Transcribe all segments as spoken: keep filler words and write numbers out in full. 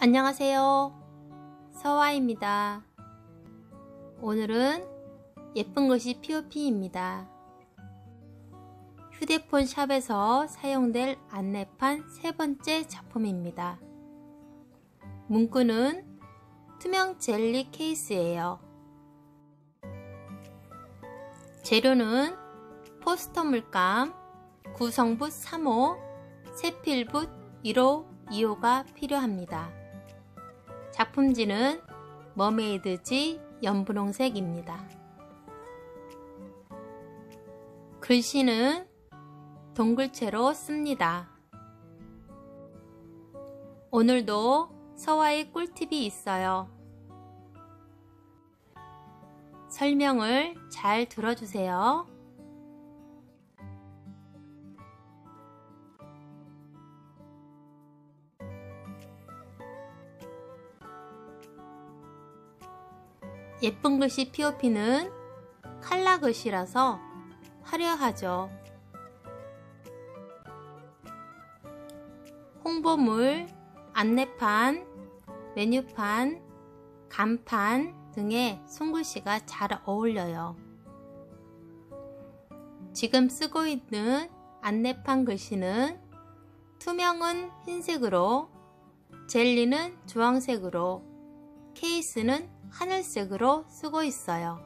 안녕하세요. 서화입니다. 오늘은 예쁜 것이 피오피입니다. 휴대폰 샵에서 사용될 안내판 세 번째 작품입니다. 문구는 투명 젤리 케이스예요. 재료는 포스터 물감, 구성붓 삼 호, 세필붓 일 호, 이 호가 필요합니다. 작품지는 머메이드지 연분홍색입니다. 글씨는 동글체로 씁니다. 오늘도 서화의 꿀팁이 있어요. 설명을 잘 들어주세요. 예쁜 글씨 피오피는 칼라 글씨라서 화려하죠. 홍보물, 안내판, 메뉴판, 간판 등의 손글씨가 잘 어울려요. 지금 쓰고 있는 안내판 글씨는 투명은 흰색으로, 젤리는 주황색으로, 케이스는 하늘색으로 쓰고 있어요.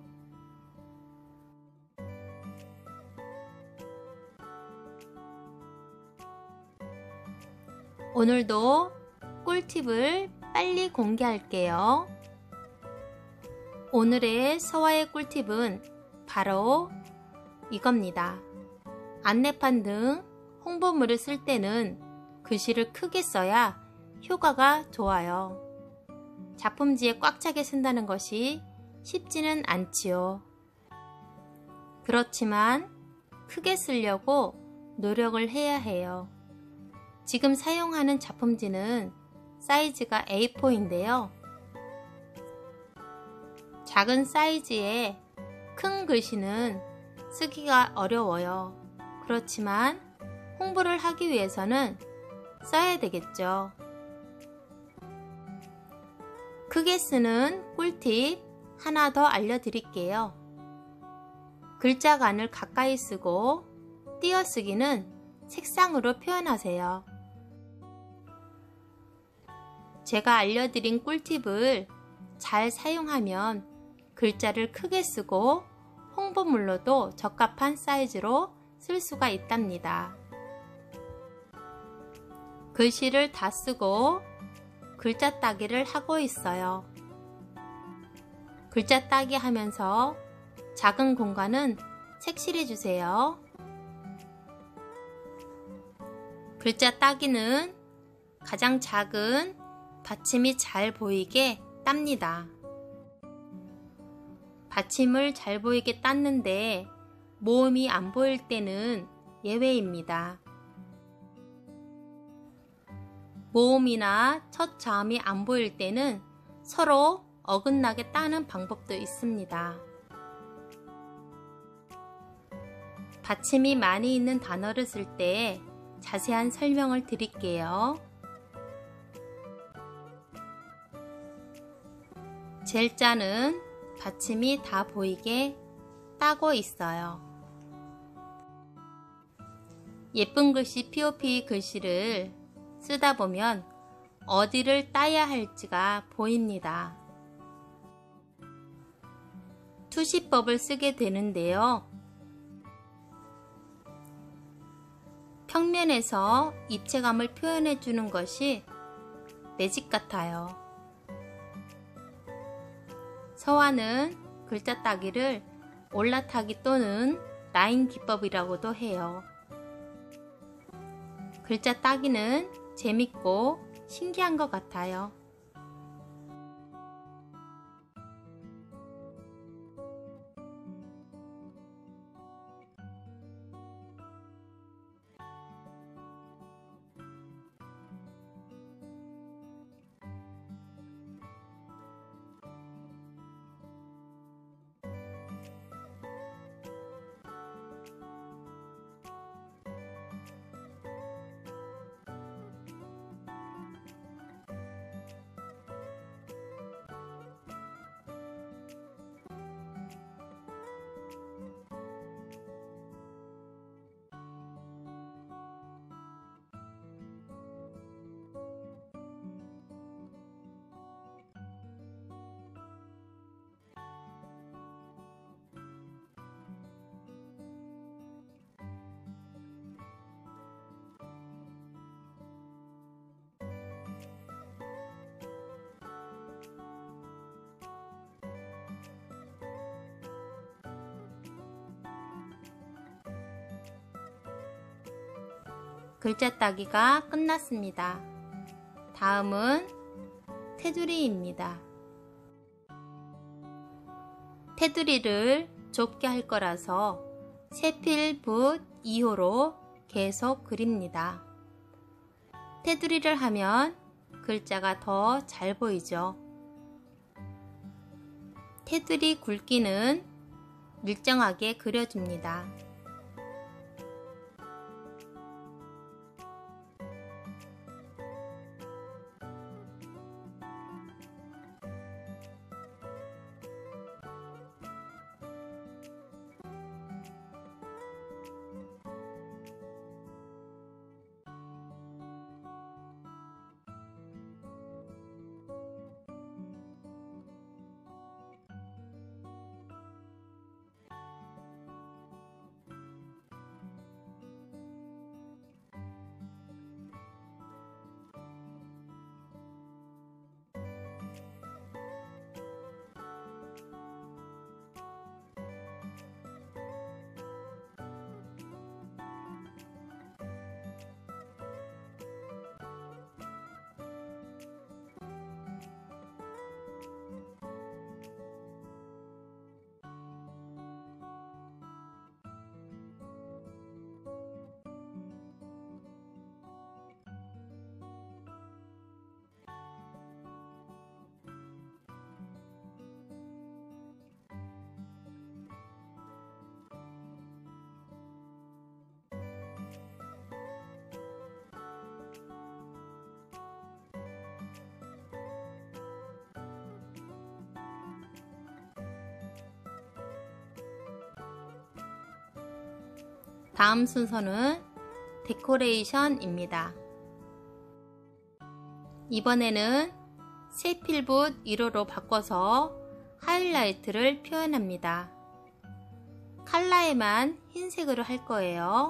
오늘도 꿀팁을 빨리 공개할게요. 오늘의 서화의 꿀팁은 바로 이겁니다. 안내판 등 홍보물을 쓸 때는 글씨를 크게 써야 효과가 좋아요. 작품지에 꽉 차게 쓴다는 것이 쉽지는 않지요. 그렇지만 크게 쓰려고 노력을 해야 해요. 지금 사용하는 작품지는 사이즈가 에이 포인데요. 작은 사이즈의 큰 글씨는 쓰기가 어려워요. 그렇지만 홍보를 하기 위해서는 써야 되겠죠. 크게 쓰는 꿀팁 하나 더 알려드릴게요. 글자간을 가까이 쓰고 띄어쓰기는 색상으로 표현하세요. 제가 알려드린 꿀팁을 잘 사용하면 글자를 크게 쓰고 홍보물로도 적합한 사이즈로 쓸 수가 있답니다. 글씨를 다 쓰고 글자 따기를 하고 있어요. 글자 따기 하면서 작은 공간은 색칠해 주세요. 글자 따기는 가장 작은 받침이 잘 보이게 땁니다. 받침을 잘 보이게 땄는데 모음이 안 보일 때는 예외입니다. 모음이나 첫 자음이 안 보일 때는 서로 어긋나게 따는 방법도 있습니다. 받침이 많이 있는 단어를 쓸 때 자세한 설명을 드릴게요. 젤자는 받침이 다 보이게 따고 있어요. 예쁜 글씨 피오피 글씨를 쓰다 보면 어디를 따야 할지가 보입니다. 투시법을 쓰게 되는데요. 평면에서 입체감을 표현해 주는 것이 매직 같아요. 서화는 글자 따기를 올라타기 또는 라인 기법이라고도 해요. 글자 따기는 재밌고 신기한 것 같아요. 글자 따기가 끝났습니다. 다음은 테두리입니다. 테두리를 좁게 할 거라서 세필붓 이 호로 계속 그립니다. 테두리를 하면 글자가 더 잘 보이죠. 테두리 굵기는 일정하게 그려줍니다. 다음 순서는 데코레이션입니다. 이번에는 세필붓 일 호로 바꿔서 하이라이트를 표현합니다. 컬러에만 흰색으로 할 거예요.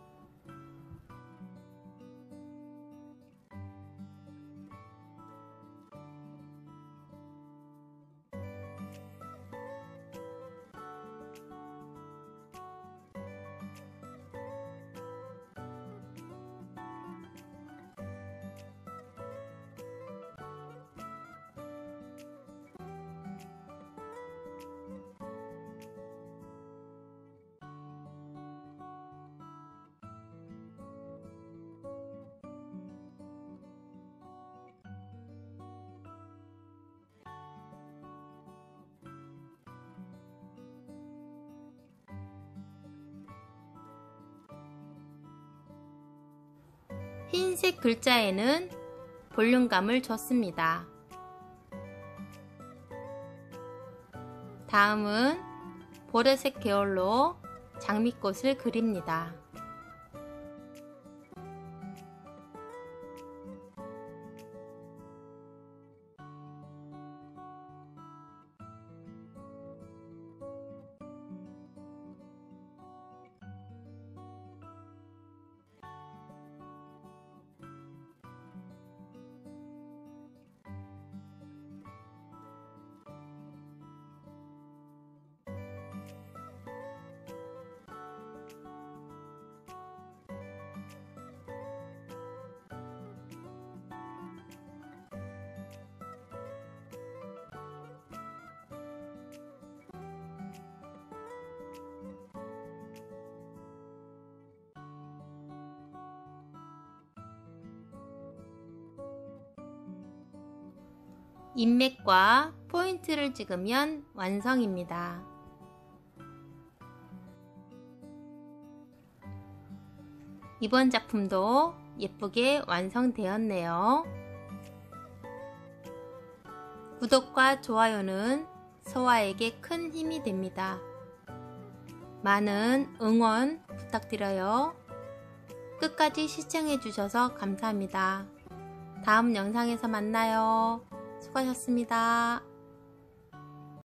흰색 글자에는 볼륨감을 줬습니다. 다음은 보라색 계열로 장미꽃을 그립니다. 인맥과 포인트를 찍으면 완성입니다. 이번 작품도 예쁘게 완성되었네요. 구독과 좋아요는 서화에게 큰 힘이 됩니다. 많은 응원 부탁드려요. 끝까지 시청해주셔서 감사합니다. 다음 영상에서 만나요. 수고하셨습니다.